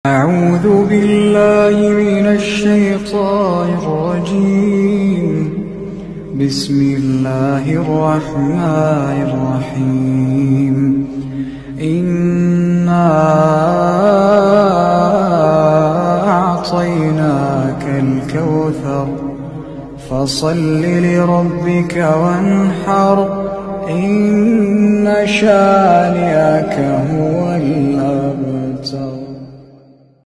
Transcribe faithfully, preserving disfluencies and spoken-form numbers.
أعوذ بالله من الشيطان الرجيم. بسم الله الرحمن الرحيم. إنا أعطيناك الكوثر فصل لربك وانحر إن شانئك هو الأبتر.